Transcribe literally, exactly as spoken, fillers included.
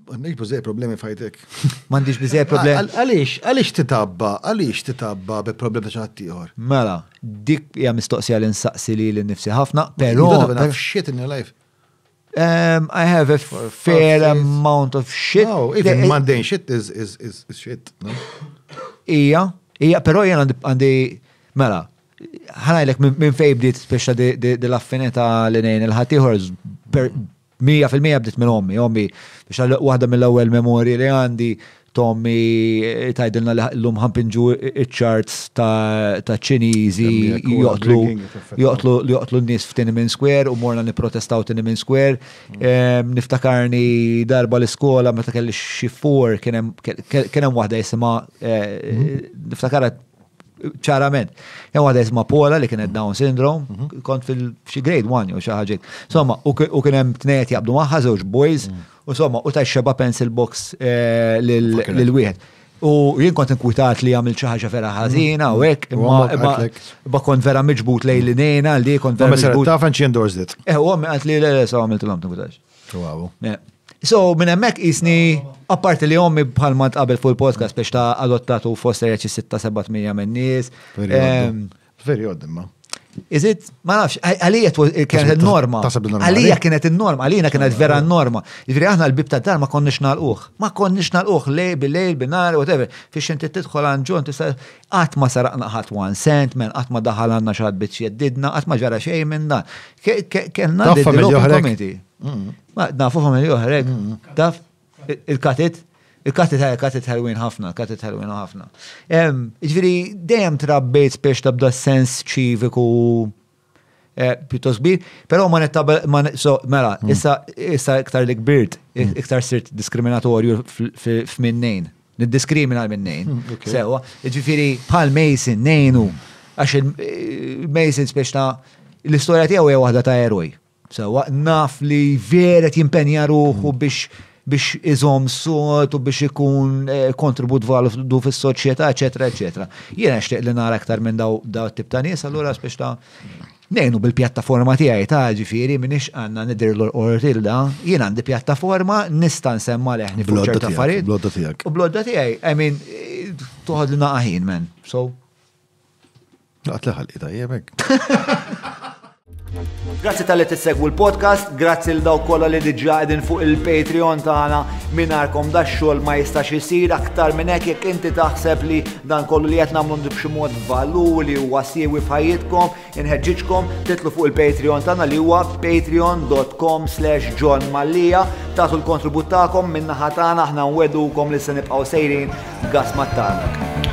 Għandix biżej problemi fajtek. M'għandix biżej problemi. Għaliex, għaliex titabba, għaliex titabba bi problemi ta' ċaħat ieħor. Mela, dik hija mistoqsija li nsaqsi li l-nifsi ħafna, però. You don't have enough shit in your life. Um, I have a fair amount of shit. No, even mundane shit is, is, is, is shit. No? Ija, ija, però jena għandi, mela, ħanajlek minn fej bdiet speċa di l-affineta l-nejn il-ħatiħor mija fil-mija bdiet minn ommi, ommi, biex waħda mill-ewwel memorji li għandi, Tommy tajdilna l-lum ħampinġu il-charts ta' ċinizi joqtlu n-nis f'Tiananmen Square u morna niprotestaw Tiananmen Square. Niftakarni darba l-iskola meta kelli xifor kienem waħda jisima niftakara ċarament. Jem waħda jisima Paula li kienet Down syndrome, kont fil-xi grade one u xaħġek. Somma, u kienem tnejet jabdu maħħa, żewġ boys, u somma, u ta' xeba pencil box lil-wieħed. U jien kont inkwitat li għamil ċaħġa vera ħażina u hekk, imma kont vera miġbut lej li nejna, li kont vera miġbut. Ta' fan she endorsed it. Eh, u għamil għant li l-le so għamil t-lam t-nkutax. Wow. So, minn hemmhekk isni, apparti li ommi bħalma tqabel fuq il-podcast biex ta' adottatu foster jaċi sitta seba' tmija minn nies. Very odd, imma. Is it? Ma nafx, għalija kienet il-norma. Għalija kienet il-norma, għalija kienet vera n-norma. Ġifiri aħna l-bib ta' dar ma konniex nagħlquh. Ma konniex nagħlquh lej bil-lejl, bil-nar, whatever. Fiex inti tidħol għan ġun, tista' qatt ma saraqna ħadd one cent, men qatt ma daħal għandna xi ħadd biex jeddidna, qatt ma ġara xejn minn dan. Kellna l-open committee. Nafu familji oħrek. Taf il-katit. Il-katit il-katit ħelwin ħafna, il-katit ħelwin ħafna. Ġviri, dejjem trabbejt biex tabda sens ċiviku pjuttost kbir, però ma nettabel, so, mela, issa iktar li kbirt, iktar sirt diskriminatorju f'minnejn, niddiskrimina minnejn. Sewa, ġviri, bħal Mason, nejnu, għax il-Mason biex ta' l-istoria tiegħu hija waħda ta' eroj. Sewa, naf li veret jimpenja ruħu biex biex iżom sot u biex ikun kontribut valu fis-soċjetà, eċetera, eċetera. Jiena nixtieq li nara aktar minn daw tip ta' nies, allura biex ta' nejnu bil-pjattaforma tiegħi ta' ġifieri minix għandna nidir l-ortilda, jien għandi pjattaforma nista' nsemma leħni fuq ċerta affarijiet. Blodda tiegħek. U blodda tiegħi, I mean, toħod li naqaħin, man. So. Laqt liħalqi tajjebek. Grazzi tal-li tissegwu l-podcast, grazzi l-daw kolla li diġa qegħdin fuq il-Patreon tagħna mingħajrkom da xogħol ma jistax isir aktar minn hekk jekk inti taħseb li dan kollu li qed nagħmlu b'xi mod valuri huwa siewi f'ħajjitkom, inħeġġiġkom titlu fuq il-Patreon tagħna li huwa patreon dot com slash John Mallia, tagħtu l-kontribut tagħkom min-naħa tagħna aħna nweddukom li se nibqgħu sejrin gas mat-tagħna.